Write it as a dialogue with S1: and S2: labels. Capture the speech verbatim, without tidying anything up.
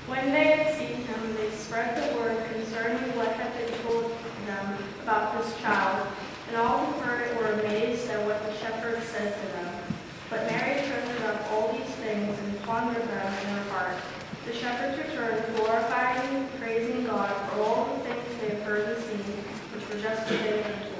S1: When they had seen him, they spread the word concerning what had been told them about this child, and all who heard it were amazed at what the shepherds said to them. But Mary treasured up all these things and pondered them in her heart. The shepherds returned, glorifying and praising God for all the things they had heard and seen, which were just as they had been told.